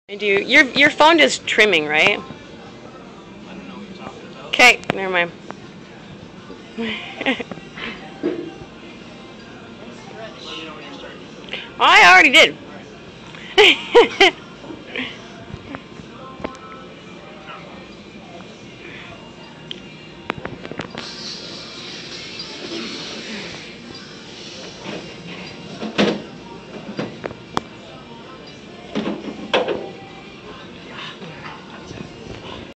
I do. Your phone is trimming, right? I don't know what you're talking about. Okay, never mind. Let me know when you're starting. I already did. Alright.